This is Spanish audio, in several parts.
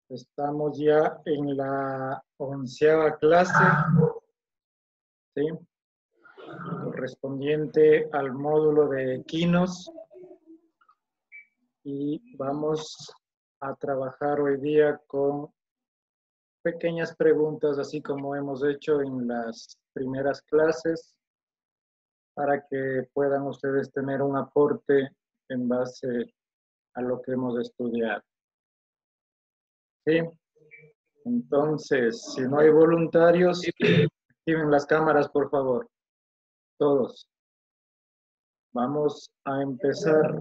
Estamos ya en la 11ª clase, ¿sí? Correspondiente al módulo de equinos. Y vamos a trabajar hoy día con pequeñas preguntas, así como hemos hecho en las primeras clases, para que puedan ustedes tener un aporte en base a lo que hemos estudiado. ¿Sí? Entonces, si no hay voluntarios, activen las cámaras, por favor. Todos. Vamos a empezar.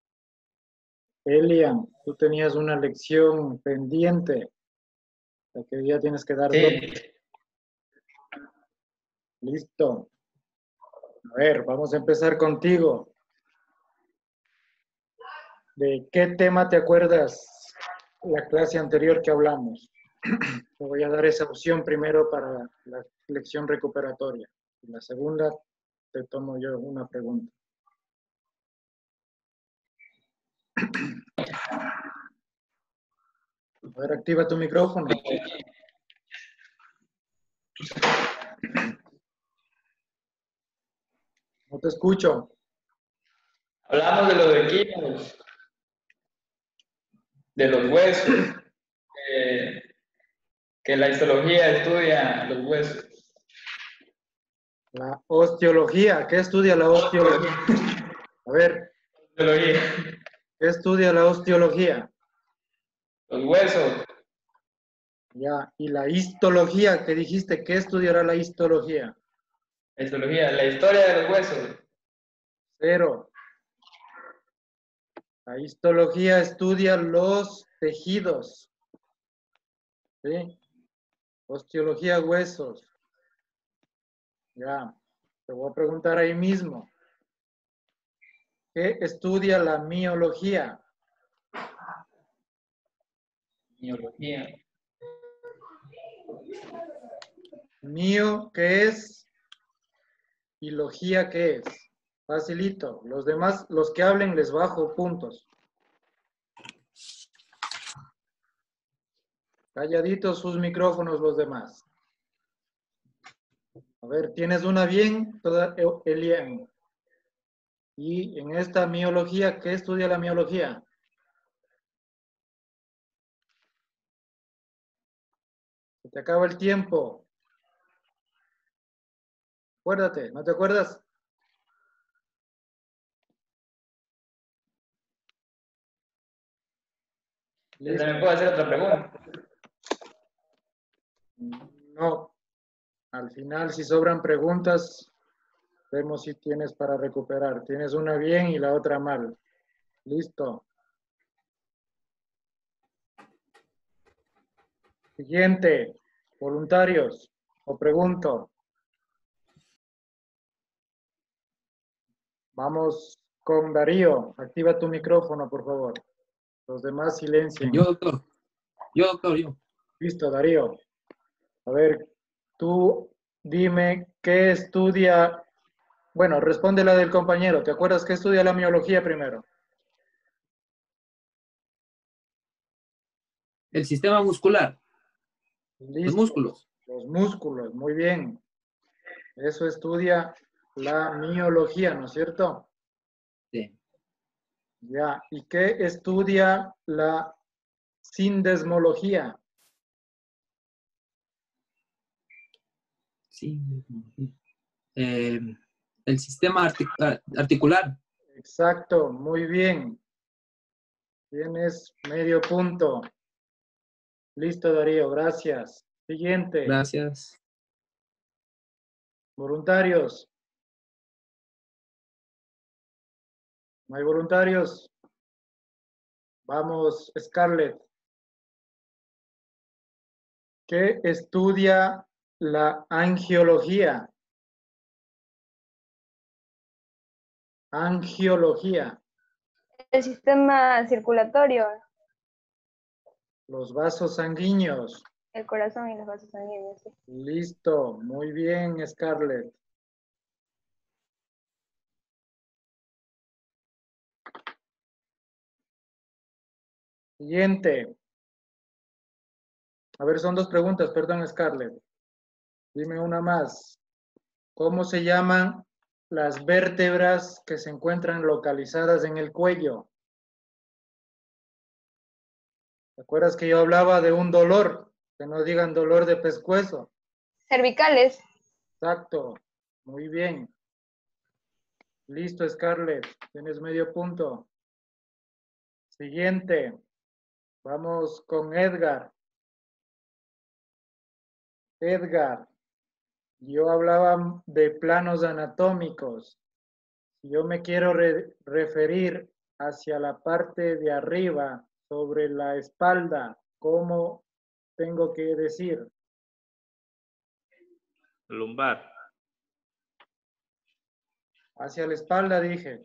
Elian, tú tenías una lección pendiente, la que ya tienes que dar dos. Sí, Listo. A ver, vamos a empezar contigo. ¿De qué tema te acuerdas la clase anterior que hablamos? Te voy a dar esa opción primero para la lección recuperatoria. Y la segunda, te tomo yo una pregunta. A ver, activa tu micrófono. No te escucho. hablamos de los equipos, de los huesos, que la histología estudia los huesos. La osteología. ¿Qué estudia la osteología? A ver, Histología, ¿qué estudia la osteología? los huesos, Ya, y la histología, ¿qué dijiste? ¿Qué estudiará la histología? la histología, la historia de los huesos. 0. La histología estudia los tejidos. ¿Sí? Osteología, huesos. Ya, te voy a preguntar ahí mismo. ¿Qué estudia la miología? Miología, Mio, ¿qué es? Y logía, ¿qué es? Facilito. Los demás, los que hablen, les bajo puntos. Calladitos sus micrófonos los demás. A ver, ¿tienes una bien? Toda Elian. Y en esta miología, ¿qué estudia la miología? Se te acaba el tiempo. Acuérdate, ¿no te acuerdas? ¿se Listo. me puede hacer otra pregunta? No. Al final, si sobran preguntas, vemos si tienes para recuperar. Tienes una bien y la otra mal. Listo. Siguiente. Voluntarios. O pregunto. Vamos con Darío. Activa tu micrófono, por favor. Los demás silencien. Yo, doctor. Yo. Listo, Darío. A ver, tú dime qué estudia. Bueno, responde la del compañero. ¿Te acuerdas qué estudia la miología primero? El sistema muscular. Los Listo. músculos. Los músculos, muy bien. Eso estudia la miología, ¿no es cierto? Sí. Ya. ¿Y qué estudia la sindesmología? Sí. El sistema articular. Exacto, muy bien. Tienes medio punto. Listo, Darío, gracias. Siguiente. Gracias. Voluntarios. ¿No hay voluntarios? Vamos, Scarlett. ¿Qué estudia la angiología? Angiología. El sistema circulatorio, Los vasos sanguíneos. el corazón y los vasos sanguíneos. Sí. Listo, muy bien, Scarlett. Siguiente. A ver, son dos preguntas, perdón, Scarlett. Dime una más. ¿Cómo se llaman las vértebras que se encuentran localizadas en el cuello? ¿Te acuerdas que yo hablaba de un dolor? Que no digan dolor de pescuezo. Cervicales. Exacto. Muy bien. Listo, Scarlett. Tienes medio punto. Siguiente. Vamos con Edgar. Edgar, yo hablaba de planos anatómicos. Si yo me quiero referir hacia la parte de arriba, sobre la espalda, ¿cómo tengo que decir? Lumbar. Hacia la espalda, dije.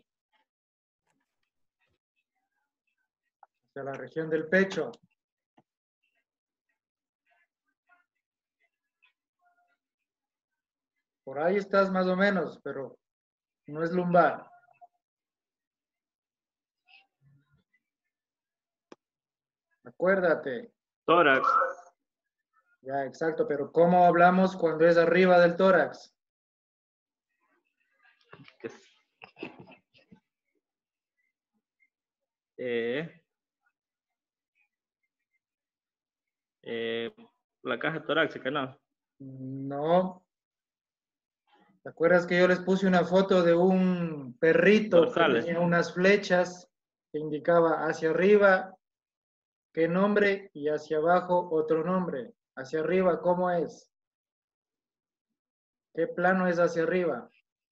Hacia la región del pecho. Por ahí estás más o menos, pero no es lumbar. Acuérdate. Tórax. Ya, exacto, pero ¿cómo hablamos cuando es arriba del tórax? Que es- eh, la caja torácica, ¿no? No. ¿Te acuerdas que yo les puse una foto de un perrito que Dorsales. tenía unas flechas que indicaba hacia arriba qué nombre y hacia abajo otro nombre? Hacia arriba, ¿cómo es? ¿Qué plano es hacia arriba?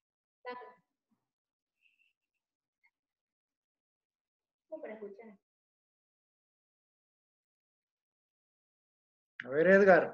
A ver, Edgar,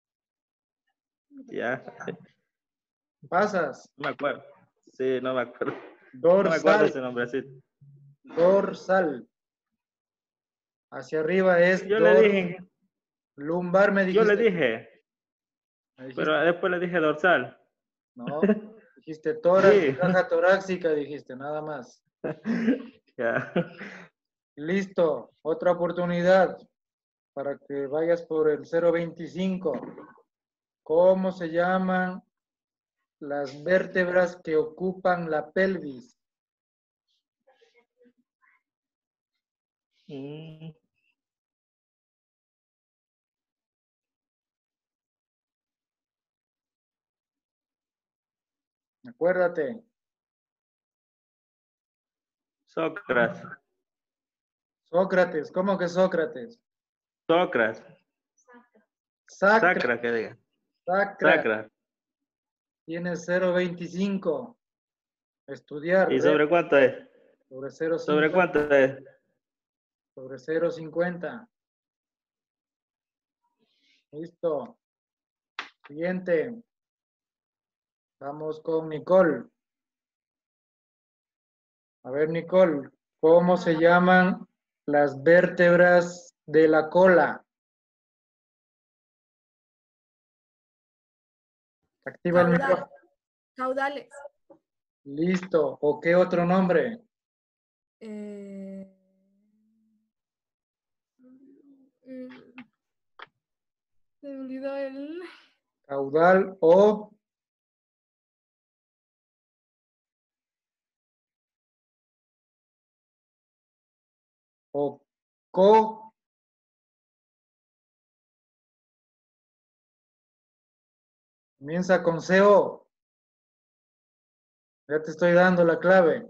Ya. pasas. No me acuerdo. Sí, no me acuerdo. No me acuerdo Dorsal, ese nombrecito. dorsal. Hacia arriba es Yo le dije, lumbar, me yo le dijiste. dije, Me dijiste, pero después le dije dorsal. no, dijiste tórax, Sí. caja torácica, dijiste, nada más. Ya. Listo, otra oportunidad para que vayas por el 025. ¿Cómo se llaman las vértebras que ocupan la pelvis? Mm, Acuérdate. Sócrates. Sócrates, ¿cómo que Sócrates? Sócrates. Sacra, Sacra, que diga. sacra. Sacra. Tienes 025. Estudiar, ¿Y sobre cuánto es? sobre ¿Sobre 050. cuánto es? Sobre 050. Listo. Siguiente. Vamos con Nicole. A ver, Nicole, ¿cómo se llaman las vértebras de la cola? Activa el micrófono. Caudales. Listo. ¿O qué otro nombre? Eh, se me olvidó el... Caudal o co. Comienza con CO. Ya te estoy dando la clave.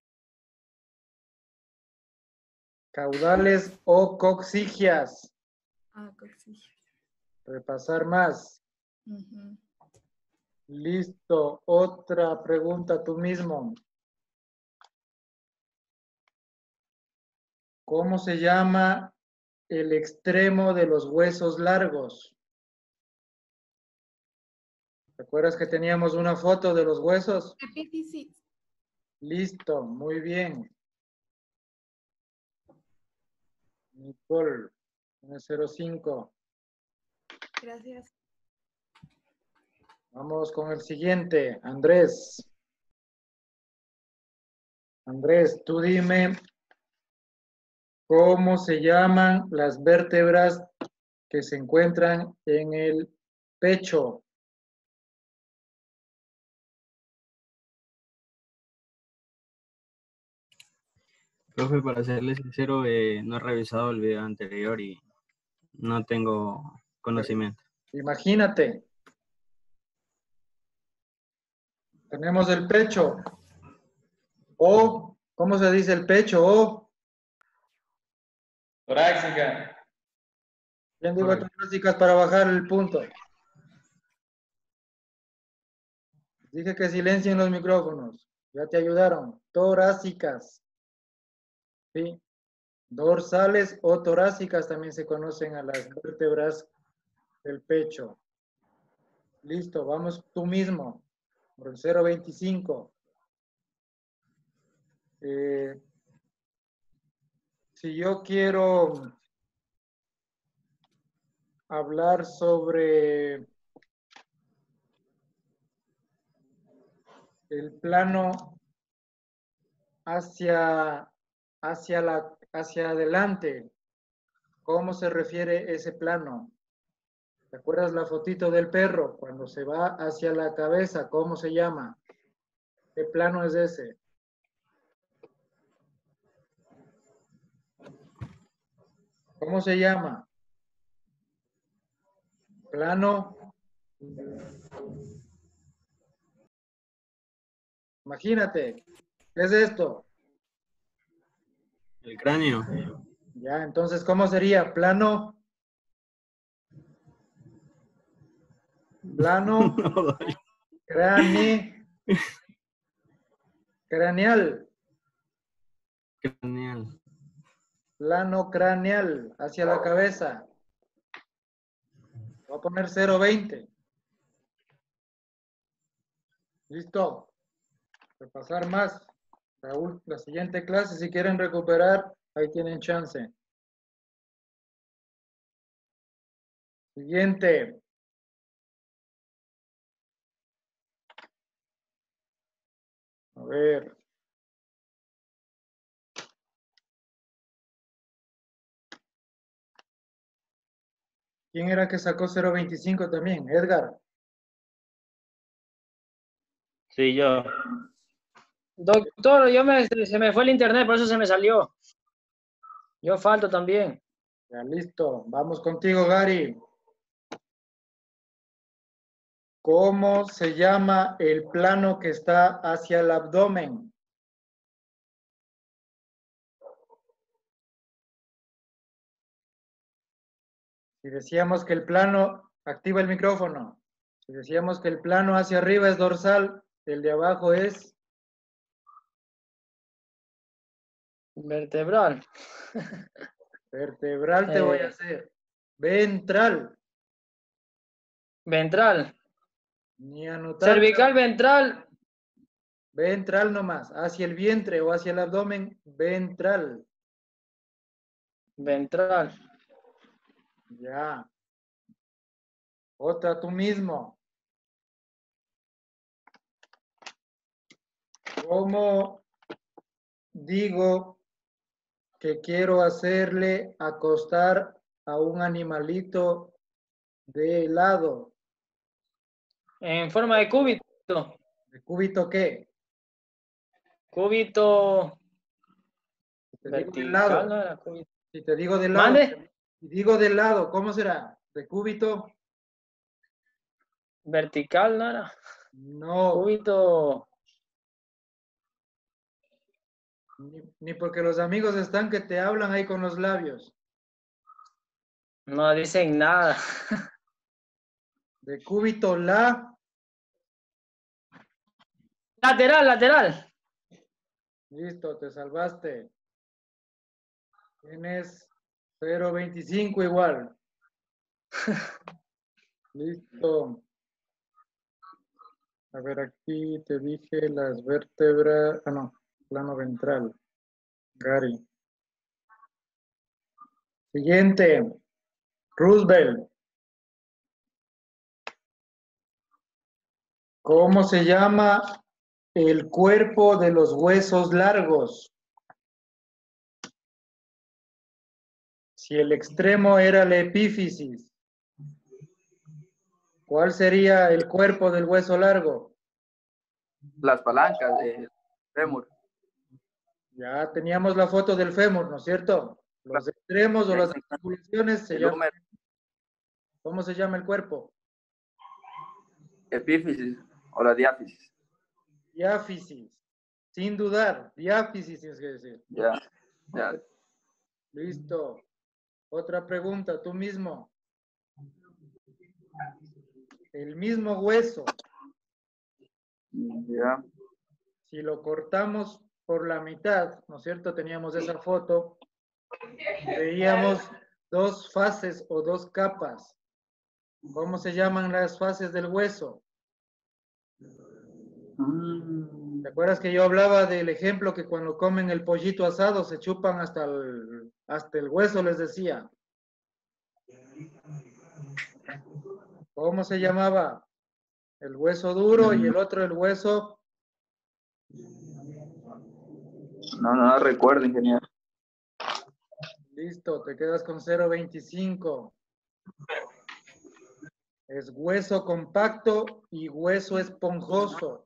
Caudales o coxigias. Ah, coxilla. Repasar más. Ujú. Listo. Otra pregunta tú mismo. ¿Cómo se llama el extremo de los huesos largos? ¿Te acuerdas que teníamos una foto de los huesos? Epífisis. Listo, muy bien. Nicole, 05. Gracias. Vamos con el siguiente, Andrés. Andrés, tú dime cómo se llaman las vértebras que se encuentran en el pecho. Profe, para serle sincero, no he revisado el video anterior y no tengo conocimiento. Imagínate. Tenemos el pecho. O, ¿cómo se dice el pecho? O, Torácica. ¿quién digo torácicas para bajar el punto? Dije que silencien los micrófonos. Ya te ayudaron. Torácicas. ¿Sí? Dorsales o torácicas también se conocen a las vértebras del pecho. Listo, vamos tú mismo. Por el 0.25. Si yo quiero hablar sobre el plano hacia adelante, ¿cómo se refiere ese plano? ¿Te acuerdas la fotito del perro? Cuando se va hacia la cabeza, ¿cómo se llama? ¿Qué plano es ese? ¿Cómo se llama? Plano. Imagínate, ¿qué es esto? El cráneo. Ya, entonces, ¿cómo sería? Plano. Plano. Craneal. Craneal. Plano craneal hacia la cabeza. Voy a poner 0.20. Listo. Repasar más. La siguiente clase, si quieren recuperar, ahí tienen chance. Siguiente. A ver. ¿Quién era que sacó 0.25 también? Edgar. Sí, yo. Doctor, se me fue el internet, por eso se me salió. Yo falto también. Ya listo. Vamos contigo, Gary. ¿Cómo se llama el plano que está hacia el abdomen? Si decíamos que el plano, activa el micrófono. Si decíamos que el plano hacia arriba es dorsal, el de abajo es Vertebral. vertebral, te voy a hacer. Ventral. Ventral. Ni anotar. Cervical, ventral. Ventral nomás. Hacia el vientre o hacia el abdomen, ventral. Ventral. Ya. Otra tú mismo. ¿Cómo digo que quiero hacerle acostar a un animalito de lado? En forma de cúbito. ¿De cúbito qué? Cúbito. Si te digo del Vertical, lado. ¿no era cúbito? Si te digo del lado. ¿Mande? Si digo del lado, ¿cómo será? ¿De cúbito? Vertical, ¿no era? No. Cúbito. Ni porque los amigos están que te hablan ahí con los labios. No dicen nada. De cúbito la. Lateral, lateral. Listo, te salvaste. Tienes 0.25 igual. Listo. A ver, aquí te dije las vértebras. Ah, no, plano ventral. Gary. Siguiente. Roosevelt. ¿Cómo se llama el cuerpo de los huesos largos? Si el extremo era la epífisis, ¿cuál sería el cuerpo del hueso largo? Las palancas del fémur. Ya teníamos la foto del fémur, ¿no es cierto? Los extremos o las articulaciones se El llaman. húmero, ¿Cómo se llama el cuerpo? epífisis o la diáfisis. Diáfisis. Sin dudar, diáfisis tienes que decir. Ya. Listo. Otra pregunta, tú mismo. El mismo hueso, Ya. si lo cortamos por la mitad, ¿no es cierto? Teníamos esa foto. Veíamos dos fases o dos capas. ¿Cómo se llaman las fases del hueso? ¿Te acuerdas que yo hablaba del ejemplo que cuando comen el pollito asado se chupan hasta el hueso, les decía? ¿Cómo se llamaba? El hueso duro y el otro el hueso. No recuerdo, ingeniero. Listo, te quedas con 0.25. Es hueso compacto y hueso esponjoso.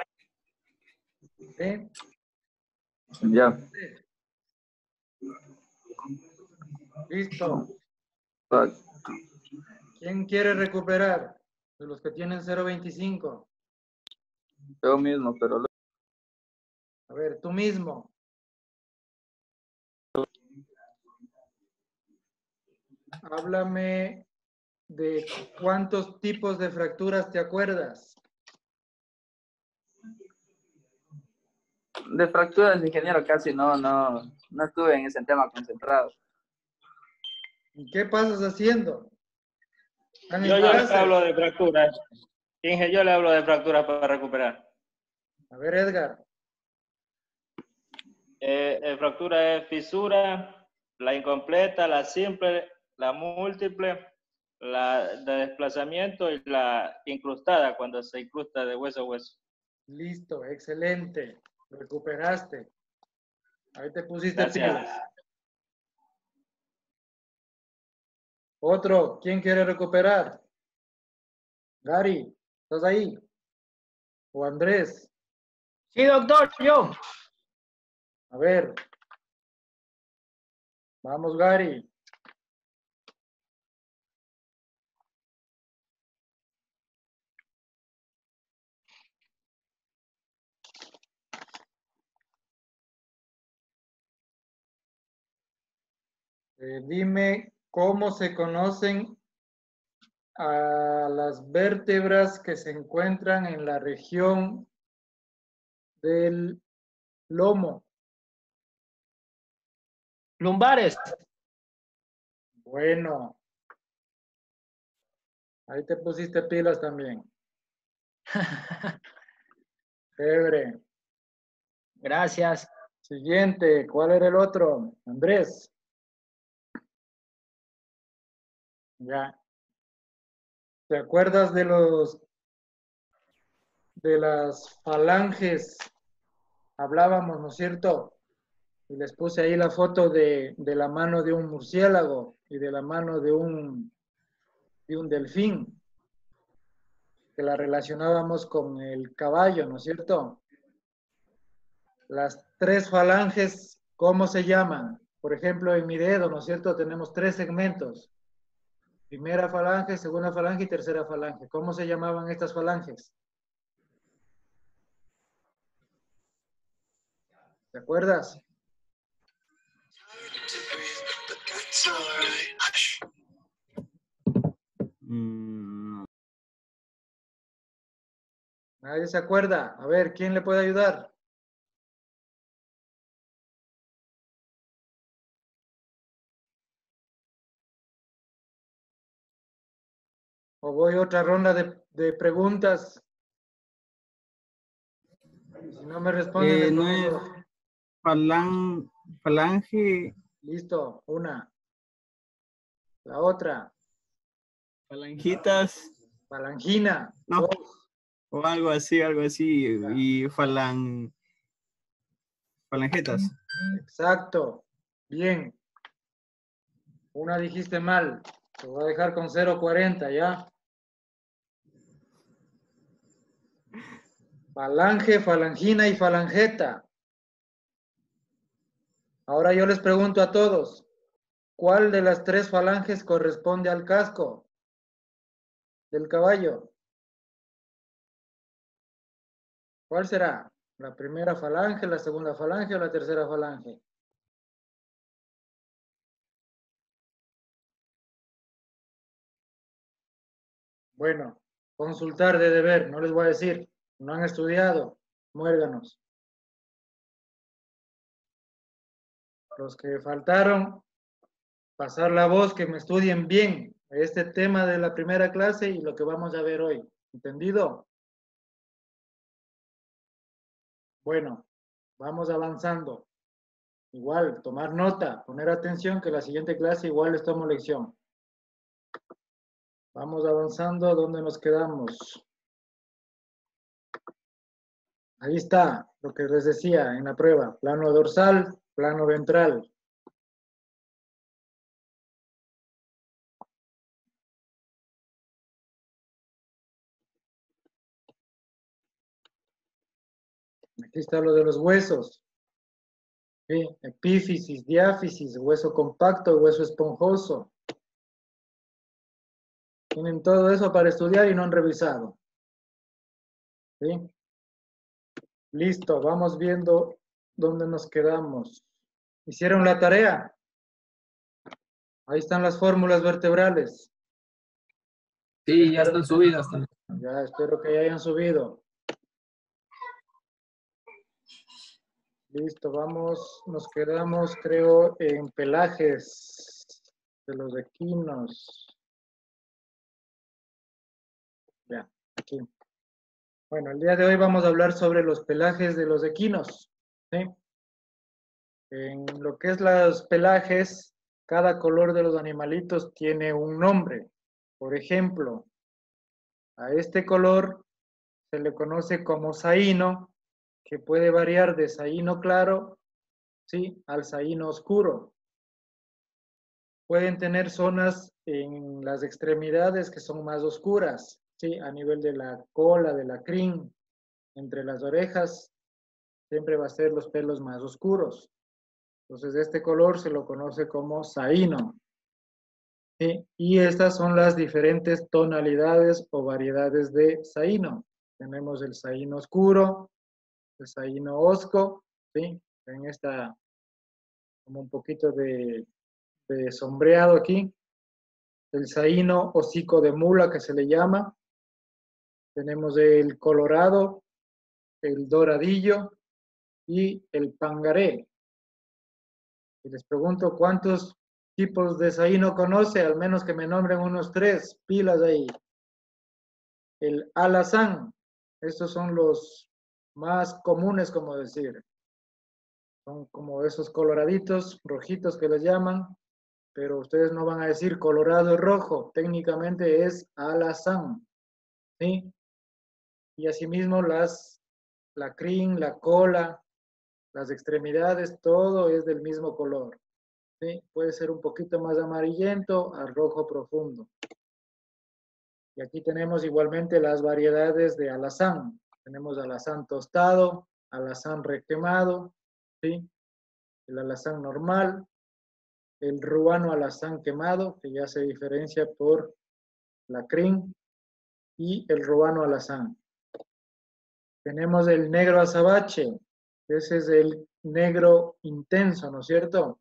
¿Sí? Ya. Listo. ¿Quién quiere recuperar? De los que tienen 0.25. Yo mismo, pero A ver, tú mismo. Háblame de cuántos tipos de fracturas te acuerdas. de fracturas, ingeniero, casi no estuve en ese tema concentrado. ¿Y qué pasas haciendo? ¿Están en Yo le clase? hablo de fracturas. Inge, yo le hablo de fracturas para recuperar. A ver, Edgar. Fractura es fisura, la incompleta, la simple, la múltiple, la de desplazamiento y la incrustada, cuando se incrusta de hueso a hueso. Listo, excelente. Recuperaste. Ahí te pusiste Gracias. pilas. Otro, ¿quién quiere recuperar? Gary, ¿estás ahí? ¿O Andrés? Sí, doctor, yo. A ver. Vamos, Gary. Dime cómo se conocen a las vértebras que se encuentran en la región del lomo. Lumbares. Bueno. Ahí te pusiste pilas también. Chévere. Gracias. Siguiente, ¿cuál era el otro? Andrés. Ya. ¿Te acuerdas de las falanges? Hablábamos, ¿no es cierto? Y les puse ahí la foto de la mano de un murciélago y de la mano de un delfín, que la relacionábamos con el caballo, ¿no es cierto? Las tres falanges, ¿cómo se llaman? Por ejemplo, en mi dedo, ¿no es cierto? Tenemos 3 segmentos. Primera falange, segunda falange y tercera falange. ¿Cómo se llamaban estas falanges? ¿Te acuerdas? No. Nadie se acuerda. A ver, ¿quién le puede ayudar? ¿O voy a otra ronda de preguntas? Si no me responden, les No pongo- es falange, Listo, una. La otra, falangitas, falangina. no, 2. o algo así, y falangetas. Exacto. Bien. Una dijiste mal. Te voy a dejar con 0.40, ¿ya? Falange, falangina y falangeta. Ahora yo les pregunto a todos, ¿cuál de las 3 falanges corresponde al casco del caballo? ¿Cuál será? ¿La primera falange, la segunda falange o la tercera falange? Bueno, consultar de deber, no les voy a decir. No han estudiado, muérganos. Los que faltaron, pasar la voz, que me estudien bien este tema de la primera clase y lo que vamos a ver hoy. ¿Entendido? Bueno, vamos avanzando. Igual, tomar nota, poner atención que la siguiente clase igual les tomo lección. Vamos avanzando, ¿dónde nos quedamos? Ahí está, lo que les decía en la prueba. Plano dorsal, plano ventral. Aquí está lo de los huesos. ¿Sí? Epífisis, diáfisis, hueso compacto, hueso esponjoso. Tienen todo eso para estudiar y no han revisado. ¿Sí? Listo, vamos viendo dónde nos quedamos. ¿Hicieron la tarea? Ahí están las fórmulas vertebrales. Sí, ya están subidas también. Ya, espero que ya hayan subido. Listo, vamos, nos quedamos, creo, en pelajes de los equinos. Ya, aquí. Bueno, el día de hoy vamos a hablar sobre los pelajes de los equinos. ¿Sí? En lo que es los pelajes, cada color de los animalitos tiene un nombre. Por ejemplo, a este color se le conoce como saíno, que puede variar de saíno claro, ¿sí?, al saíno oscuro. Pueden tener zonas en las extremidades que son más oscuras, ¿sí?, a nivel de la cola, de la crin, entre las orejas, siempre va a ser los pelos más oscuros. Entonces, este color se lo conoce como saíno. ¿Sí? Y estas son las diferentes tonalidades o variedades de saíno. Tenemos el saíno oscuro, el saíno hosco, ¿sí? En esta, como un poquito de sombreado aquí. El saíno hocico de mula, que se le llama. Tenemos el colorado, el doradillo y el pangaré. Y les pregunto, ¿cuántos tipos de saíno conoce? Al menos que me nombren unos 3, pilas ahí. El alazán, estos son los más comunes, como decir. Son como esos coloraditos, rojitos que les llaman, pero ustedes no van a decir colorado y rojo, técnicamente es alazán, ¿sí? Y asimismo la crin, la cola, las extremidades, todo es del mismo color, ¿sí? Puede ser un poquito más amarillento al rojo profundo. Y aquí tenemos igualmente las variedades de alazán. Tenemos alazán tostado, alazán requemado, ¿sí? El alazán normal, el ruano alazán quemado, que ya se diferencia por la crin, y el ruano alazán. Tenemos el negro azabache, ese es el negro intenso, ¿no es cierto?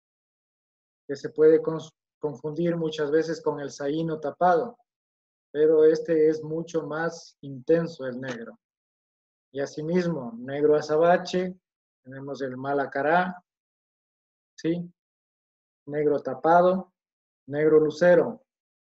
Que se puede confundir muchas veces con el saíno tapado, pero este es mucho más intenso, el negro. Y asimismo, negro azabache, tenemos el malacará, ¿sí? Negro tapado, negro lucero.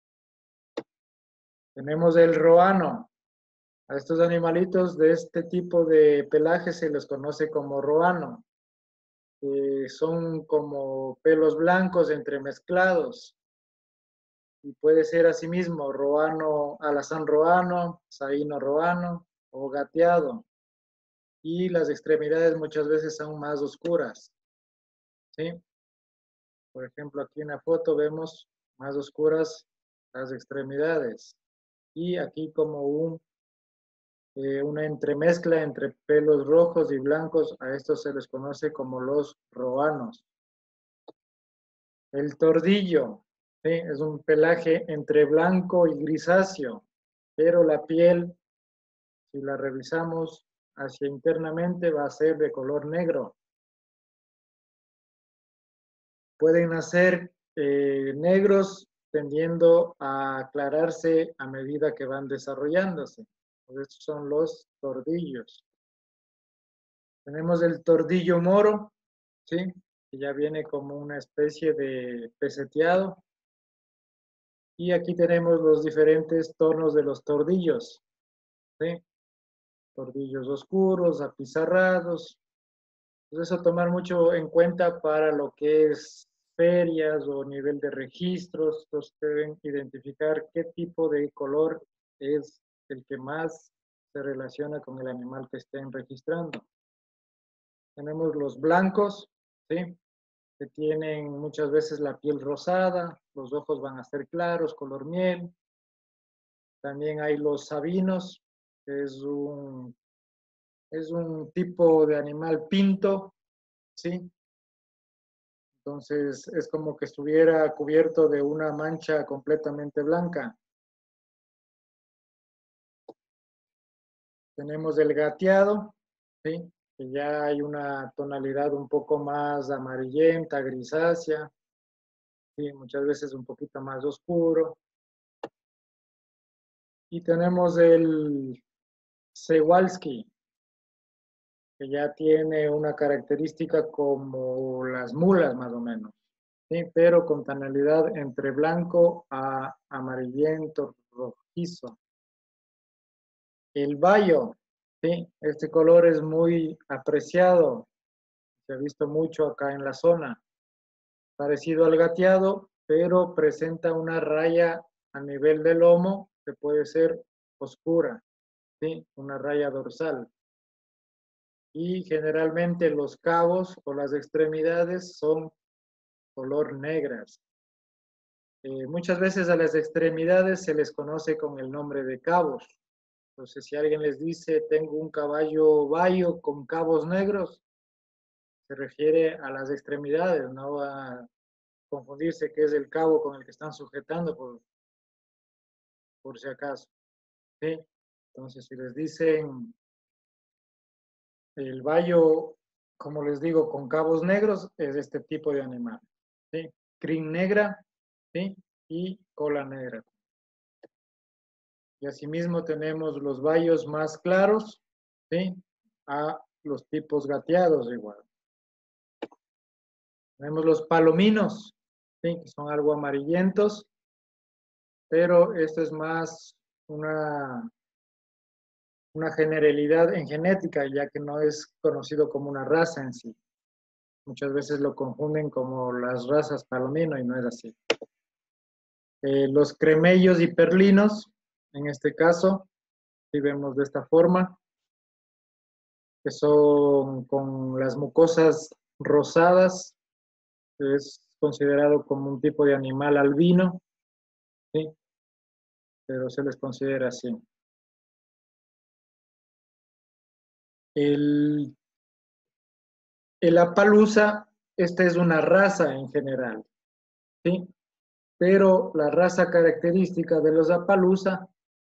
Tenemos el roano. A estos animalitos de este tipo de pelaje se les conoce como roano. Son como pelos blancos entremezclados. Y puede ser asimismo roano, alazán roano, saíno roano o gateado. Y las extremidades muchas veces son más oscuras, ¿sí? Por ejemplo, aquí en la foto vemos más oscuras las extremidades. Y aquí como una entremezcla entre pelos rojos y blancos, a estos se les conoce como los roanos. El tordillo, ¿sí? Es un pelaje entre blanco y grisáceo, pero la piel, si la revisamos hacia internamente, va a ser de color negro. Pueden nacer negros tendiendo a aclararse a medida que van desarrollándose. Estos son los tordillos. Tenemos el tordillo moro, ¿sí? Que ya viene como una especie de peseteado. Y aquí tenemos los diferentes tonos de los tordillos, ¿sí? Tordillos oscuros, apizarrados. Entonces, eso tomar mucho en cuenta para lo que es ferias o nivel de registros. Entonces, deben identificar qué tipo de color es el que más se relaciona con el animal que estén registrando. Tenemos los blancos, ¿sí? Que tienen muchas veces la piel rosada, los ojos van a ser claros, color miel. También hay los sabinos, que es un tipo de animal pinto, ¿sí? Entonces es como que estuviera cubierto de una mancha completamente blanca. Tenemos el gateado, ¿sí? Que ya hay una tonalidad un poco más amarillenta, grisácea, ¿sí? Muchas veces un poquito más oscuro. Y tenemos el Przewalski, que ya tiene una característica como las mulas más o menos, ¿sí? Pero con tonalidad entre blanco a amarillento, rojizo. El bayo, ¿sí? Este color es muy apreciado, se ha visto mucho acá en la zona, parecido al gateado, pero presenta una raya a nivel del lomo que puede ser oscura, ¿sí? Una raya dorsal. Y generalmente los cabos o las extremidades son color negras. Muchas veces a las extremidades se les conoce con el nombre de cabos. Entonces, si alguien les dice, tengo un caballo bayo con cabos negros, se refiere a las extremidades, no va a confundirse que es el cabo con el que están sujetando, por si acaso. ¿Sí? Entonces, si les dicen el bayo, como les digo, con cabos negros, es este tipo de animal. ¿Sí? Crin negra, ¿sí? Y cola negra. Y asimismo tenemos los bayos más claros, ¿sí? A los tipos gateados igual. Tenemos los palominos, ¿sí? Que son algo amarillentos, pero esto es más una generalidad en genética, ya que no es conocido como una raza en sí. Muchas veces lo confunden como las razas palomino y no es así. Los cremellos y perlinos, en este caso, si vemos de esta forma, que son con las mucosas rosadas, es considerado como un tipo de animal albino, ¿sí? Pero se les considera así. El Appaloosa, esta es una raza en general, ¿sí? Pero la raza característica de los Appaloosa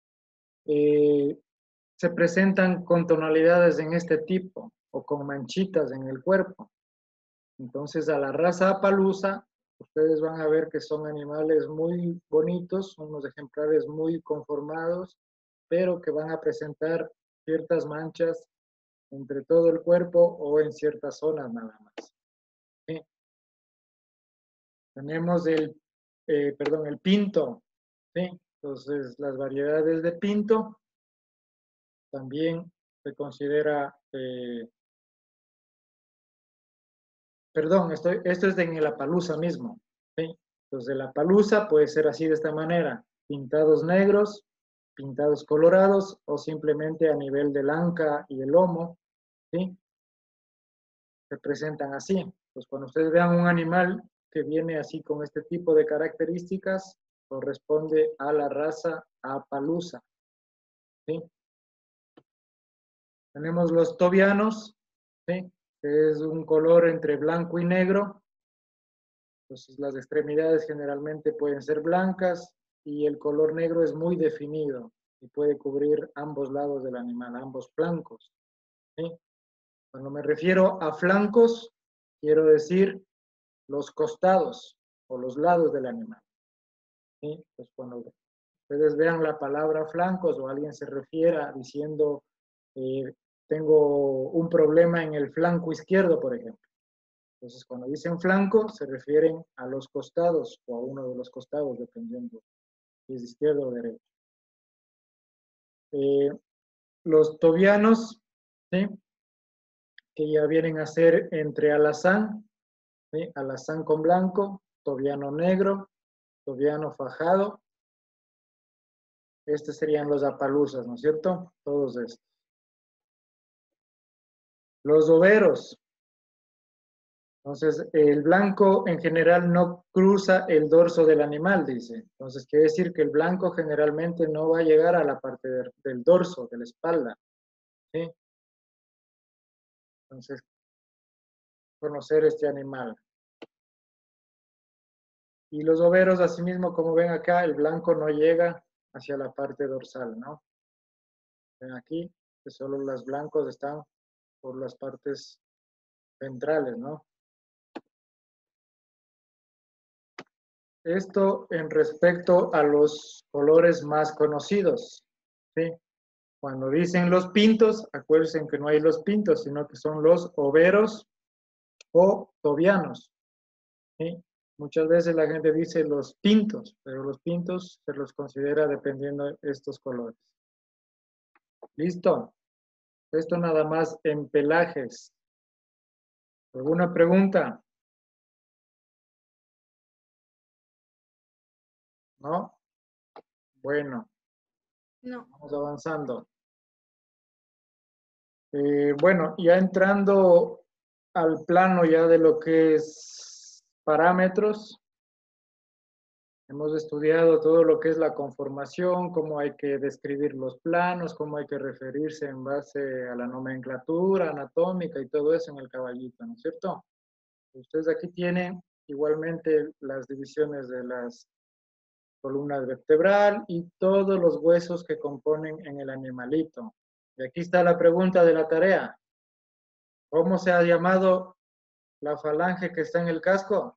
se presentan con tonalidades en este tipo o con manchitas en el cuerpo. Entonces, a la raza Appaloosa, ustedes van a ver que son animales muy bonitos, son unos ejemplares muy conformados, pero que van a presentar ciertas manchas entre todo el cuerpo o en ciertas zonas nada más. ¿Sí? Tenemos el pinto, ¿sí? Entonces, las variedades de pinto también se considera, esto es en el Appaloosa mismo, ¿sí? Entonces, el Appaloosa puede ser así de esta manera, pintados negros, pintados colorados o simplemente a nivel del anca y el lomo, ¿sí? Se presentan así. Pues cuando ustedes vean un animal que viene así con este tipo de características corresponde a la raza Appaloosa. ¿Sí? Tenemos los tobianos, ¿sí? Que es un color entre blanco y negro. Entonces las extremidades generalmente pueden ser blancas y el color negro es muy definido y puede cubrir ambos lados del animal, ambos flancos. ¿Sí? Cuando me refiero a flancos, quiero decir los costados o los lados del animal. ¿Sí? Pues cuando ustedes vean la palabra flancos o alguien se refiera diciendo tengo un problema en el flanco izquierdo, por ejemplo. Entonces, cuando dicen flanco, se refieren a los costados o a uno de los costados, dependiendo si es izquierdo o derecho. Los tobianos, ¿sí? Que ya vienen a ser entre alazán, ¿sí? Alazán con blanco, tobiano negro, tobiano fajado. Estos serían los apaluzas, ¿no es cierto? Todos estos. Los overos. Entonces, el blanco en general no cruza el dorso del animal, dice. Entonces, quiere decir que el blanco generalmente no va a llegar a la parte del dorso, de la espalda. ¿Sí? Entonces, conocer este animal. Y los overos, asimismo, como ven acá, el blanco no llega hacia la parte dorsal, ¿no? Ven aquí, que solo los blancos están por las partes ventrales, ¿no? Esto en respecto a los colores más conocidos, ¿sí? Cuando dicen los pintos, acuérdense que no hay los pintos, sino que son los overos o tobianos, ¿sí? Muchas veces la gente dice los pintos, pero los pintos se los considera dependiendo de estos colores. ¿Listo? Esto nada más en pelajes. ¿Alguna pregunta? ¿No? Bueno, No. vamos avanzando. Bueno, ya entrando al plano ya de lo que es parámetros, hemos estudiado todo lo que es la conformación, cómo hay que describir los planos, cómo hay que referirse en base a la nomenclatura anatómica y todo eso en el caballito, ¿no es cierto? Ustedes aquí tienen igualmente las divisiones de las columnas vertebral y todos los huesos que componen en el animalito. Y aquí está la pregunta de la tarea. ¿Cómo se ha llamado la falange que está en el casco?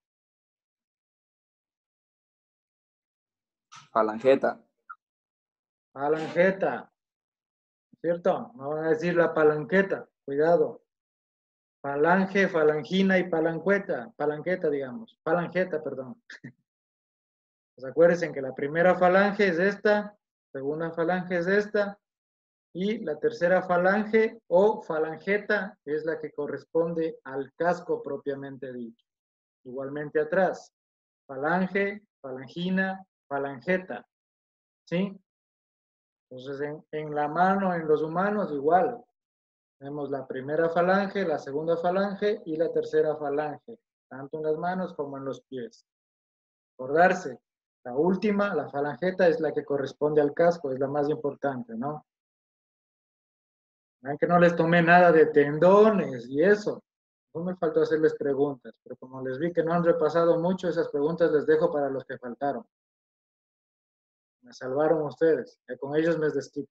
Falangeta. Falangeta, ¿cierto? No van a decir la palanqueta, cuidado. Falange, falangina y palanqueta, digamos. Falangeta, perdón. Pues acuérdense que la primera falange es esta, segunda falange es esta, y la tercera falange o falangeta es la que corresponde al casco propiamente dicho. Igualmente atrás, falange, falangina, falangeta, ¿sí? Entonces en la mano, en los humanos, igual. Tenemos la primera falange, la segunda falange y la tercera falange, tanto en las manos como en los pies. Acordarse, la última, la falangeta, es la que corresponde al casco, es la más importante, ¿no? Vean que no les tomé nada de tendones y eso. No me faltó hacerles preguntas, pero como les vi que no han repasado mucho, esas preguntas les dejo para los que faltaron. Me salvaron ustedes, y con ellos me desquito.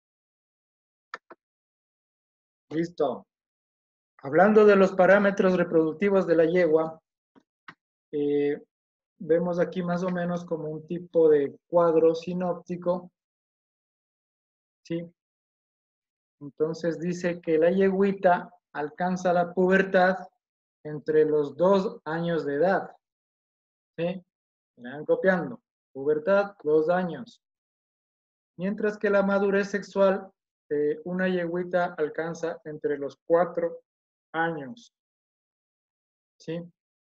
Listo. Hablando de los parámetros reproductivos de la yegua, vemos aquí más o menos como un tipo de cuadro sinóptico, ¿sí? Entonces dice que la yeguita alcanza la pubertad entre los 2 años de edad, ¿sí? Me van copiando. Pubertad, 2 años. Mientras que la madurez sexual, una yeguita alcanza entre los 4 años, ¿sí?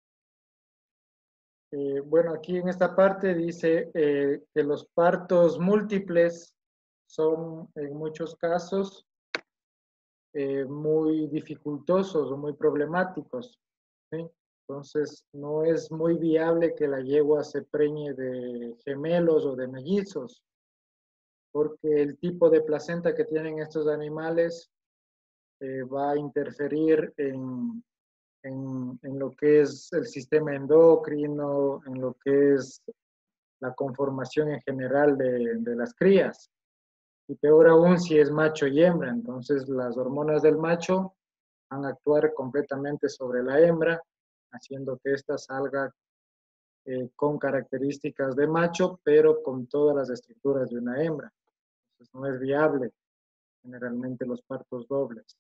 Bueno, aquí en esta parte dice que los partos múltiples son en muchos casos muy dificultosos o muy problemáticos, ¿sí? Entonces, no es muy viable que la yegua se preñe de gemelos o de mellizos, porque el tipo de placenta que tienen estos animales va a interferir en lo que es el sistema endocrino, en lo que es la conformación en general de las crías. Y peor aún si es macho y hembra, entonces las hormonas del macho van a actuar completamente sobre la hembra, haciendo que ésta salga con características de macho, pero con todas las estructuras de una hembra. Entonces no es viable generalmente los partos dobles.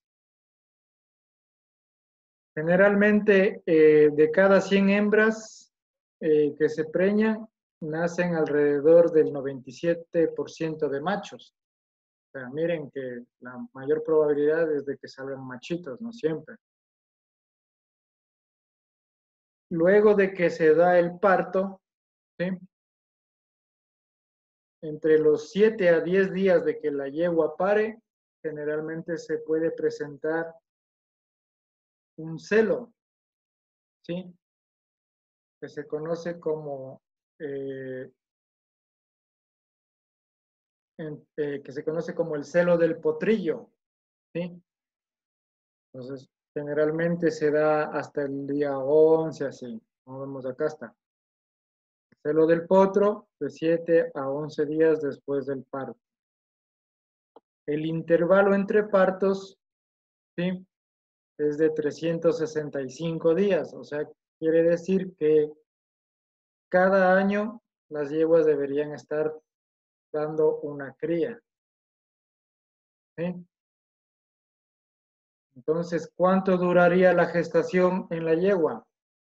Generalmente de cada 100 hembras que se preñan, nacen alrededor del 97% de machos. O sea, miren que la mayor probabilidad es de que salgan machitos, no siempre. Luego de que se da el parto, ¿sí? Entre los 7 a 10 días de que la yegua pare, generalmente se puede presentar un celo, ¿sí? Que se conoce como el celo del potrillo, ¿sí? Entonces, generalmente se da hasta el día 11, así. Como vemos acá está. El celo del potro, de 7 a 11 días después del parto. El intervalo entre partos, ¿sí? Es de 365 días. O sea, quiere decir que cada año las yeguas deberían estar dando una cría. ¿Sí? Entonces, ¿cuánto duraría la gestación en la yegua?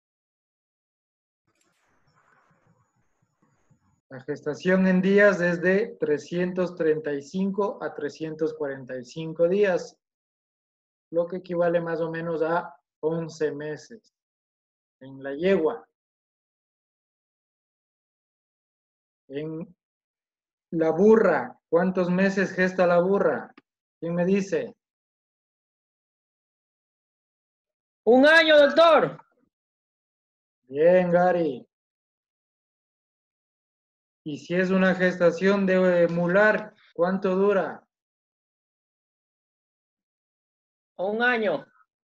La gestación en días es de 335 a 345 días, lo que equivale más o menos a 11 meses en la yegua. En la burra, ¿cuántos meses gesta la burra? ¿Quién me dice? 1 año, doctor. Bien, Gary. Y si es una gestación de mular, ¿cuánto dura? 1 año.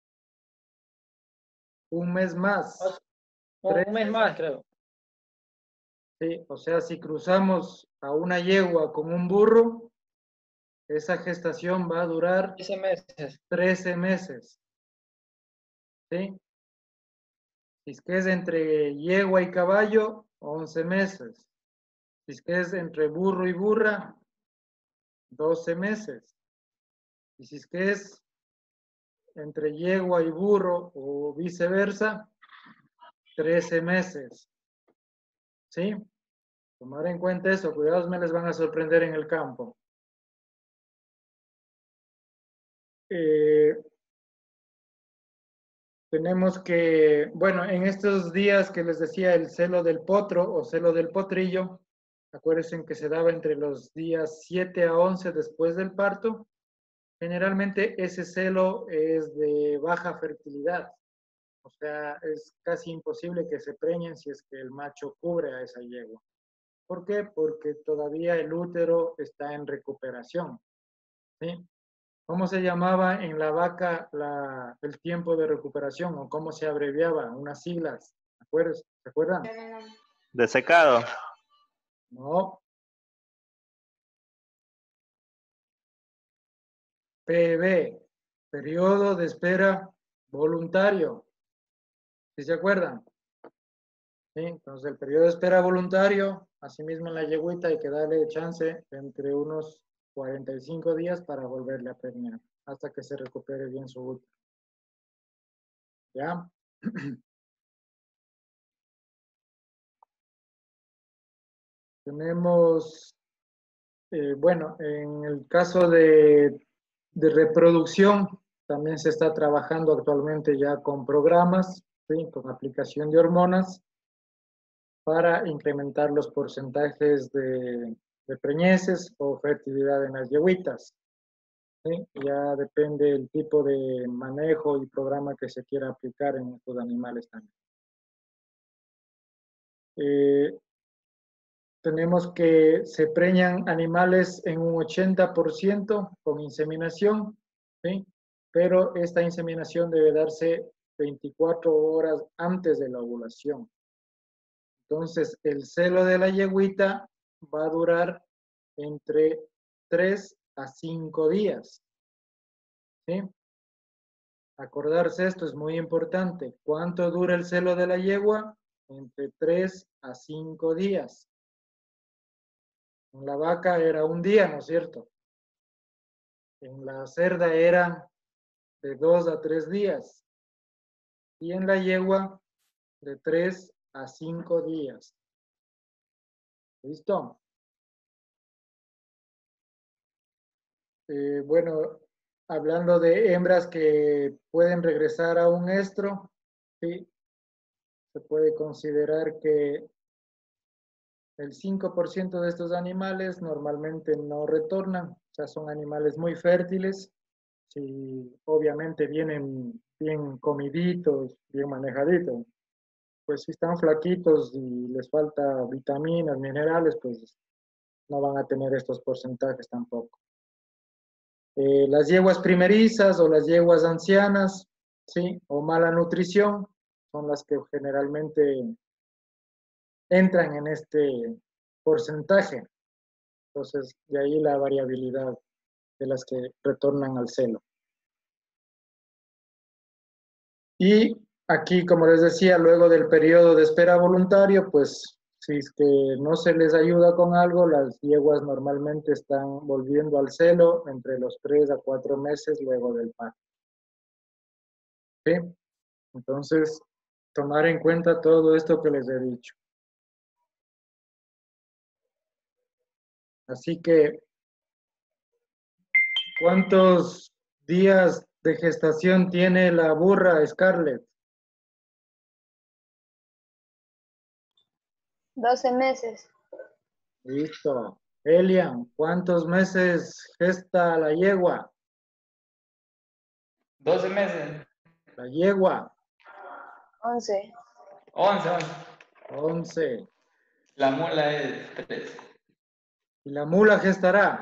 Un mes más. Un mes más, creo. Sí, o sea, si cruzamos a una yegua con un burro, esa gestación va a durar 13 meses. 13 meses. ¿Sí? Si es que es entre yegua y caballo, 11 meses. Si es que es entre burro y burra, 12 meses. Y si es que es entre yegua y burro o viceversa, 13 meses. ¿Sí? Tomar en cuenta eso, cuidados, me les van a sorprender en el campo. Tenemos que, bueno, en estos días que les decía el celo del potro o celo del potrillo, acuérdense que se daba entre los días 7 a 11 después del parto. Generalmente ese celo es de baja fertilidad, o sea, es casi imposible que se preñen si es que el macho cubre a esa yegua. ¿Por qué? Porque todavía el útero está en recuperación, ¿sí? ¿Cómo se llamaba en la vaca el tiempo de recuperación o cómo se abreviaba? Unas siglas, ¿se acuerdan? De secado. No. PB, periodo de espera voluntario. ¿Sí se acuerdan? ¿Sí? Entonces, el periodo de espera voluntario, asimismo en la yegüita hay que darle chance entre unos 45 días para volverle a preñar, hasta que se recupere bien su útero. ¿Ya? Tenemos, bueno, en el caso de reproducción, también se está trabajando actualmente ya con programas, ¿sí? Con aplicación de hormonas para incrementar los porcentajes de preñeces o fertilidad en las yegüitas. ¿Sí? Ya depende el tipo de manejo y programa que se quiera aplicar en estos animales también. tenemos que se preñan animales en un 80% con inseminación, ¿sí? Pero esta inseminación debe darse 24 horas antes de la ovulación. Entonces, el celo de la yeguita va a durar entre 3 a 5 días, ¿sí? Acordarse esto es muy importante. ¿Cuánto dura el celo de la yegua? Entre 3 a 5 días. En la vaca era un día, ¿no es cierto? En la cerda eran de 2 a 3 días. Y en la yegua de 3 a 5 días. ¿Listo? Bueno, hablando de hembras que pueden regresar a un estro, ¿sí? Se puede considerar que el 5% de estos animales normalmente no retornan, o sea, son animales muy fértiles, si obviamente vienen bien comiditos, bien manejaditos. Pues si están flaquitos y les falta vitaminas, minerales, pues no van a tener estos porcentajes tampoco. Las yeguas primerizas o las yeguas ancianas, ¿sí? O mala nutrición, son las que generalmente entran en este porcentaje. Entonces, de ahí la variabilidad de las que retornan al celo. Y aquí, como les decía, luego del periodo de espera voluntario, pues si es que no se les ayuda con algo, las yeguas normalmente están volviendo al celo entre los 3 a 4 meses luego del parto. ¿Sí? Entonces, tomar en cuenta todo esto que les he dicho. Así que, ¿cuántos días de gestación tiene la burra, Scarlett? 12 meses. Listo. Elian, ¿cuántos meses gesta la yegua? 12 meses. La yegua, 11. 11. 11. La mula es 3. ¿Y la mula gestará?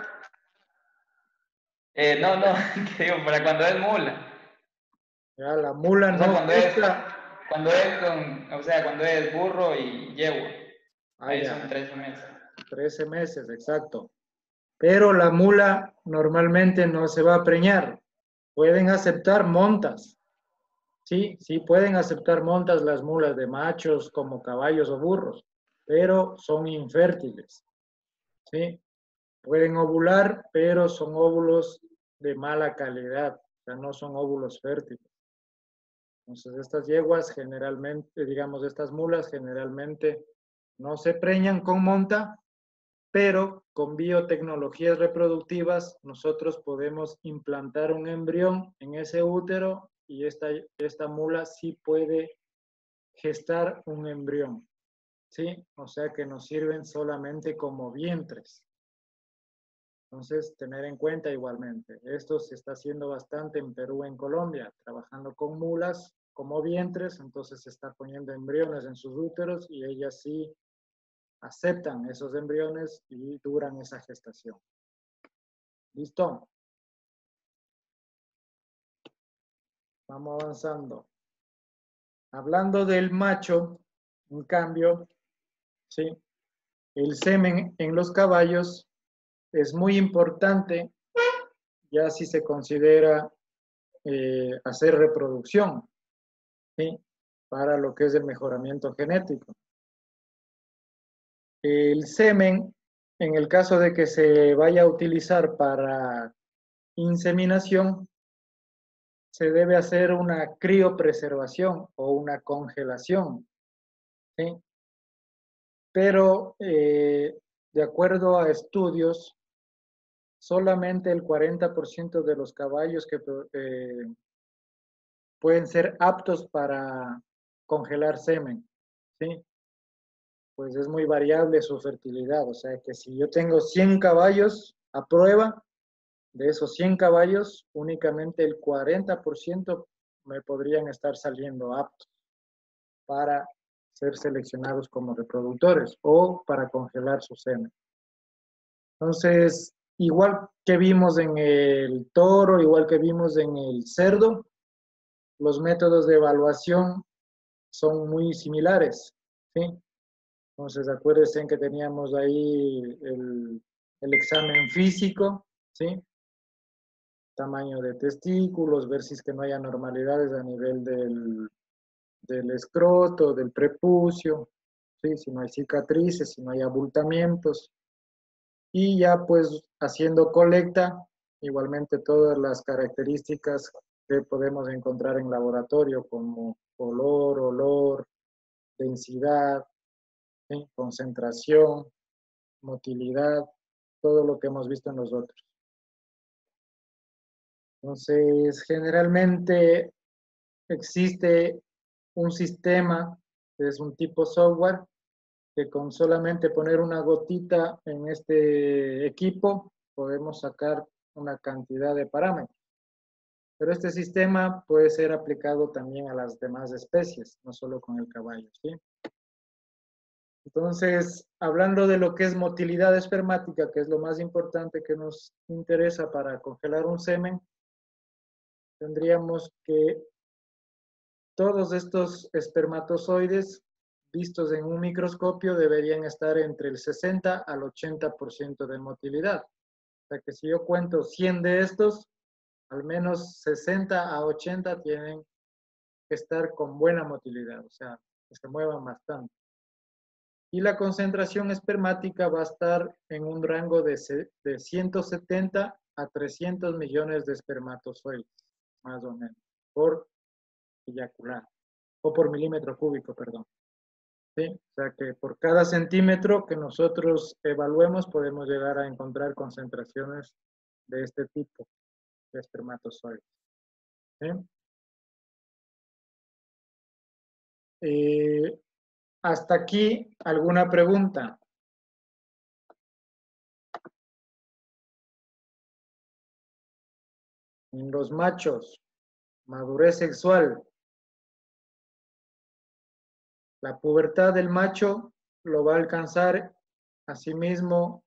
No, que digo, para cuando es mula. Ya, la mula O sea, no gesta. cuando es burro y yegua. Ahí ya, son 13 meses. 13 meses, exacto. Pero la mula normalmente no se va a preñar. Pueden aceptar montas. Sí, sí pueden aceptar montas las mulas de machos como caballos o burros, pero son infértiles. ¿Sí? Pueden ovular, pero son óvulos de mala calidad, o sea, no son óvulos fértiles. Entonces, estas yeguas generalmente, digamos, estas mulas generalmente no se preñan con monta, pero con biotecnologías reproductivas nosotros podemos implantar un embrión en ese útero y esta mula sí puede gestar un embrión, ¿sí? O sea que nos sirven solamente como vientres. Entonces, tener en cuenta igualmente, esto se está haciendo bastante en Perú, en Colombia, trabajando con mulas como vientres, entonces se está poniendo embriones en sus úteros y ellas sí aceptan esos embriones y duran esa gestación. ¿Listo? Vamos avanzando. Hablando del macho, en cambio, ¿sí? El semen en los caballos es muy importante, ya si se considera hacer reproducción, ¿sí? Para lo que es el mejoramiento genético. El semen, en el caso de que se vaya a utilizar para inseminación, se debe hacer una criopreservación o una congelación, ¿sí? Pero de acuerdo a estudios, solamente el 40% de los caballos que pueden ser aptos para congelar semen, ¿sí? Pues es muy variable su fertilidad, o sea que si yo tengo 100 caballos a prueba, de esos 100 caballos, únicamente el 40% me podrían estar saliendo aptos para ser seleccionados como reproductores o para congelar su semen. Entonces, igual que vimos en el toro, igual que vimos en el cerdo, los métodos de evaluación son muy similares, ¿sí? Entonces, acuérdense en que teníamos ahí el examen físico, ¿sí? Tamaño de testículos, ver si es que no hay anormalidades a nivel del escroto, del prepucio, ¿sí? Si no hay cicatrices, si no hay abultamientos. Y ya pues haciendo colecta, igualmente todas las características que podemos encontrar en laboratorio, como color, olor, densidad, ¿sí? Concentración, motilidad, todo lo que hemos visto en los otros. Entonces, generalmente existe un sistema, que es un tipo software, que con solamente poner una gotita en este equipo, podemos sacar una cantidad de parámetros. Pero este sistema puede ser aplicado también a las demás especies, no solo con el caballo, ¿sí? Entonces, hablando de lo que es motilidad espermática, que es lo más importante que nos interesa para congelar un semen, tendríamos que todos estos espermatozoides vistos en un microscopio deberían estar entre el 60 al 80% de motilidad. O sea que si yo cuento 100 de estos, al menos 60 a 80 tienen que estar con buena motilidad, o sea, que se muevan bastante. Y la concentración espermática va a estar en un rango de 170 a 300 millones de espermatozoides, más o menos, por eyacular, o por milímetro cúbico, perdón. ¿Sí? O sea que por cada centímetro que nosotros evaluemos podemos llegar a encontrar concentraciones de este tipo de espermatozoides. ¿Sí? Hasta aquí, ¿alguna pregunta? En los machos, madurez sexual. La pubertad del macho lo va a alcanzar asimismo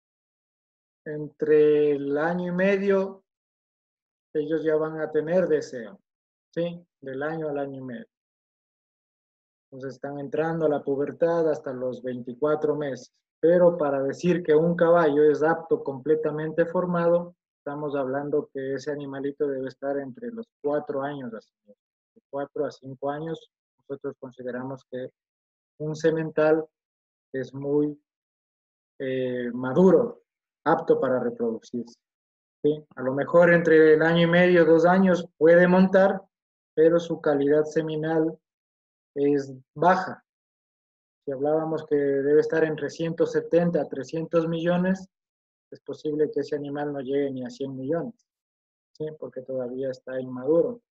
entre el año y medio, ellos ya van a tener deseo, ¿sí? Del año al año y medio. Entonces están entrando a la pubertad hasta los 24 meses. Pero para decir que un caballo es apto completamente formado, estamos hablando que ese animalito debe estar entre los 4 años, así. De 4 a 5 años, nosotros consideramos que un semental es muy maduro, apto para reproducirse. ¿Sí? A lo mejor entre el año y medio, 2 años puede montar, pero su calidad seminal es baja. Si hablábamos que debe estar entre 170 a 300 millones, es posible que ese animal no llegue ni a 100 millones, ¿sí? Porque todavía está inmaduro.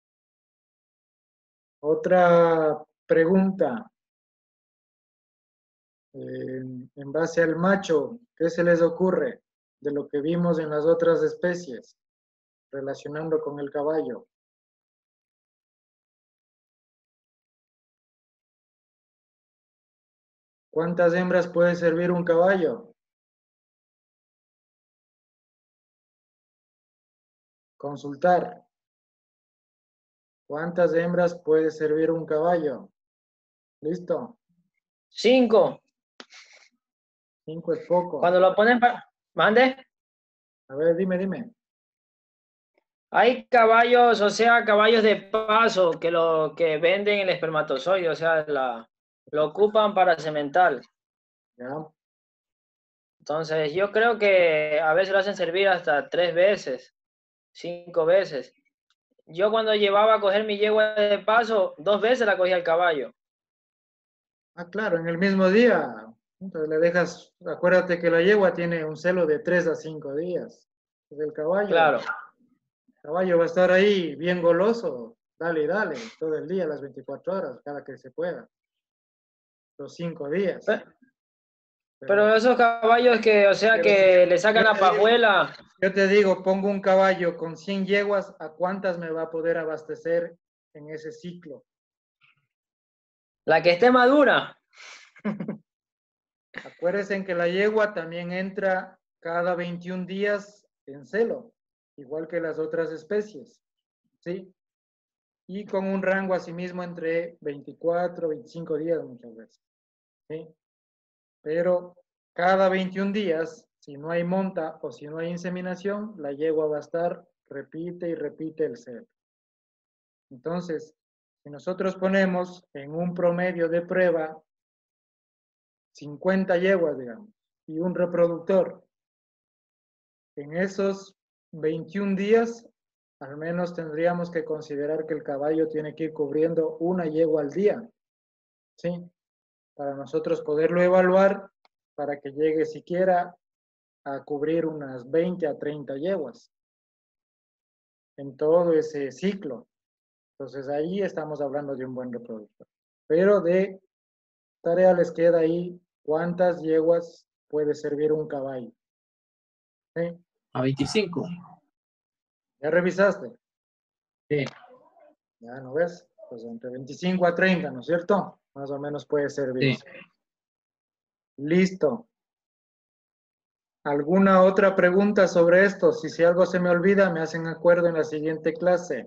Otra pregunta. En base al macho, ¿qué se les ocurre de lo que vimos en las otras especies, relacionando con el caballo? ¿Cuántas hembras puede servir un caballo? Consultar. ¿Cuántas hembras puede servir un caballo? ¿Listo? 5. 5 es poco. Cuando lo ponen para... ¿Mande? A ver, dime. Hay caballos, o sea, caballos de paso que venden el espermatozoide, o sea, lo ocupan para semental. Ya. Entonces, yo creo que a veces lo hacen servir hasta 3 veces, 5 veces. Yo cuando llevaba a coger mi yegua de paso, 2 veces la cogía al caballo. Ah, claro, en el mismo día. Entonces le dejas, acuérdate que la yegua tiene un celo de 3 a 5 días. Pues el caballo. Claro. El caballo va a estar ahí bien goloso. Dale, todo el día, las 24 horas, cada que se pueda. Los 5 días. Pero esos caballos que, o sea, que le sacan la pajuela. Yo te digo, pongo un caballo con 100 yeguas, ¿a cuántas me va a poder abastecer en ese ciclo? La que esté madura. Acuérdense que la yegua también entra cada 21 días en celo, igual que las otras especies, ¿sí? Y con un rango asimismo entre 24 y 25 días muchas veces, ¿sí? Pero cada 21 días, si no hay monta o si no hay inseminación, la yegua va a estar, repite y repite el celo. Entonces, si nosotros ponemos en un promedio de prueba 50 yeguas, digamos, y un reproductor, en esos 21 días, al menos tendríamos que considerar que el caballo tiene que ir cubriendo una yegua al día, ¿sí? Para nosotros poderlo evaluar, para que llegue siquiera a cubrir unas 20 a 30 yeguas en todo ese ciclo. Entonces ahí estamos hablando de un buen reproductor. Pero de tarea les queda ahí cuántas yeguas puede servir un caballo. ¿Sí? A 25. ¿Ya revisaste? Sí. Ya, ¿no ves? Pues entre 25 a 30, ¿no es cierto? Más o menos puede servir. Sí. Listo. ¿Alguna otra pregunta sobre esto? Si algo se me olvida, me hacen acuerdo en la siguiente clase.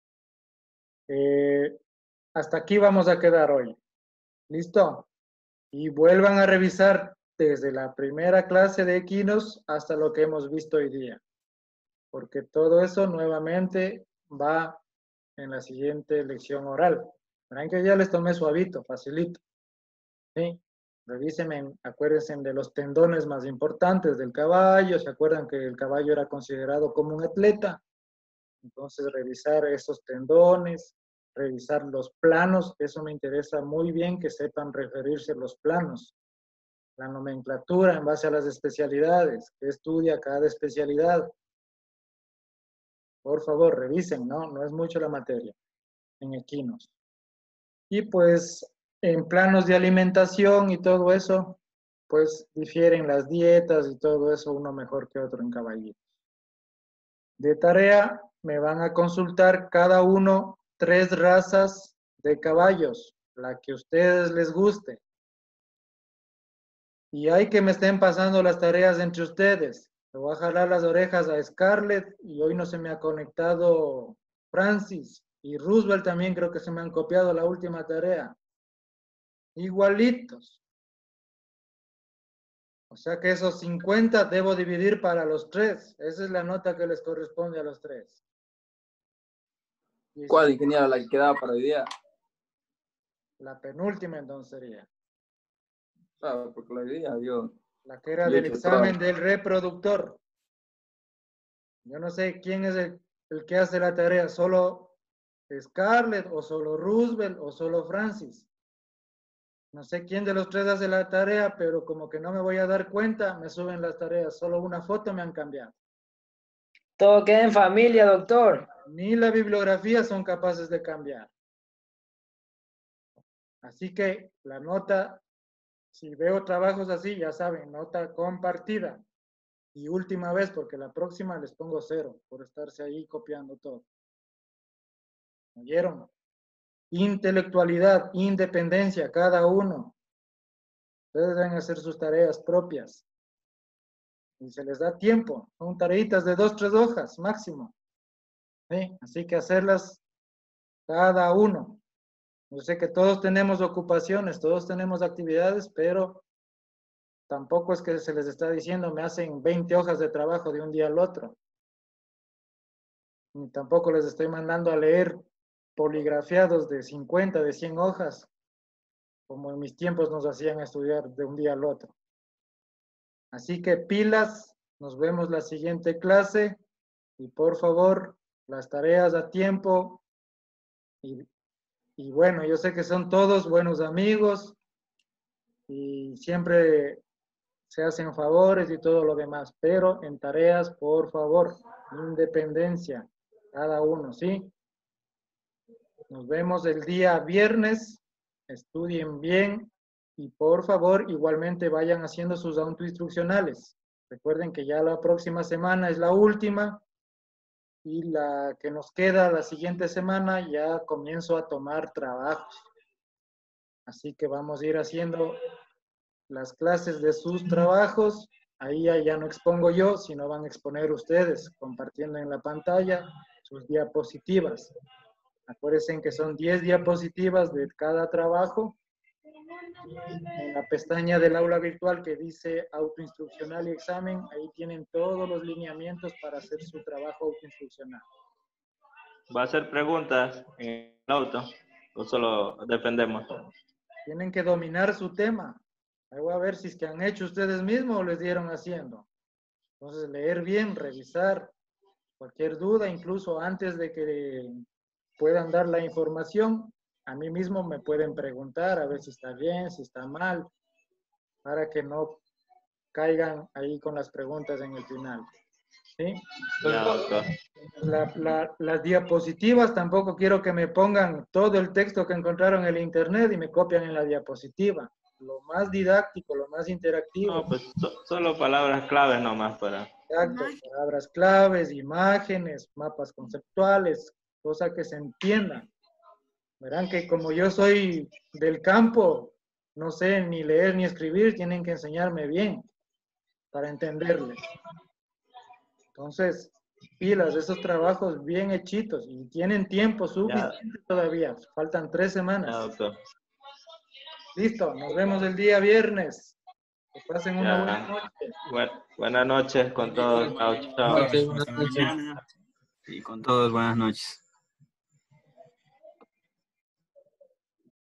Hasta aquí vamos a quedar hoy. ¿Listo? Y vuelvan a revisar desde la primera clase de equinos hasta lo que hemos visto hoy día. Porque todo eso nuevamente va en la siguiente lección oral. Verán que ya les tomé suavito, facilito. ¿Sí? Revísenme, acuérdense de los tendones más importantes del caballo. ¿Se acuerdan que el caballo era considerado como un atleta? Entonces, revisar esos tendones, revisar los planos. Eso me interesa muy bien que sepan referirse a los planos. La nomenclatura en base a las especialidades. ¿Qué estudia cada especialidad? Por favor, revisen, ¿no? No es mucho la materia en equinos. Y pues en planos de alimentación y todo eso, pues difieren las dietas y todo eso, uno mejor que otro en caballitos. De tarea me van a consultar cada uno 3 razas de caballos, la que a ustedes les guste. Y hay que me estén pasando las tareas entre ustedes. Le voy a jalar las orejas a Scarlett y hoy no se me ha conectado Francis y Roosevelt también creo que se me han copiado la última tarea. Igualitos. O sea que esos 50 debo dividir para los 3. Esa es la nota que les corresponde a los 3. ¿Cuál, ingeniero? La que quedaba para hoy día. La penúltima entonces sería. Claro, porque la hoy día yo... La que era del examen del reproductor. Yo no sé quién es el que hace la tarea. ¿Solo Scarlett o solo Roosevelt o solo Francis? No sé quién de los 3 hace la tarea, pero como que no me voy a dar cuenta, me suben las tareas. Solo una foto me han cambiado. Todo queda en familia, doctor. Ni la bibliografía son capaces de cambiar. Así que la nota, si veo trabajos así, ya saben, nota compartida. Y última vez, porque la próxima les pongo 0 por estarse ahí copiando todo. ¿Oyeron? Intelectualidad, independencia, cada uno. Ustedes deben hacer sus tareas propias. Y se les da tiempo. Son tareitas de 2, 3 hojas máximo. ¿Sí? Así que hacerlas cada uno. Yo sé que todos tenemos ocupaciones, todos tenemos actividades, pero tampoco es que se les está diciendo me hacen 20 hojas de trabajo de un día al otro. Ni tampoco les estoy mandando a leer poligrafiados de 50, de 100 hojas, como en mis tiempos nos hacían estudiar de un día al otro. Así que pilas, nos vemos la siguiente clase y por favor, las tareas a tiempo y bueno, yo sé que son todos buenos amigos y siempre se hacen favores y todo lo demás, pero en tareas, por favor, independencia, cada uno, ¿sí? Nos vemos el día viernes, estudien bien y por favor igualmente vayan haciendo sus autoinstruccionales. Recuerden que ya la próxima semana es la última y la que nos queda la siguiente semana ya comienzo a tomar trabajos. Así que vamos a ir haciendo las clases de sus trabajos. Ahí ya no expongo yo, sino van a exponer ustedes, compartiendo en la pantalla sus diapositivas. Acuérdense que son 10 diapositivas de cada trabajo. En la pestaña del aula virtual que dice autoinstruccional y examen, ahí tienen todos los lineamientos para hacer su trabajo autoinstruccional. ¿Va a hacer preguntas en el auto o solo defendemos? Tienen que dominar su tema. Ahí voy a ver si es que han hecho ustedes mismos o les dieron haciendo. Entonces, leer bien, revisar cualquier duda, incluso antes de que puedan dar la información, a mí mismo me pueden preguntar a ver si está bien, si está mal, para que no caigan ahí con las preguntas en el final. ¿Sí? Ya, doctor. Las diapositivas tampoco quiero que me pongan todo el texto que encontraron en el internet y me copian en la diapositiva. Lo más didáctico, lo más interactivo. No, pues solo palabras claves nomás para... Exacto, palabras claves, imágenes, mapas conceptuales, cosas que se entiendan. Verán que como yo soy del campo, no sé ni leer ni escribir, tienen que enseñarme bien para entenderles. Entonces, pilas, esos trabajos bien hechitos y tienen tiempo suficiente todavía. Faltan 3 semanas. Ya, doctor. Listo, nos vemos el día viernes. Que pasen una buena noche. Buenas noches con todos. Chao, chao. Hasta mañana. Y con todos, buenas noches.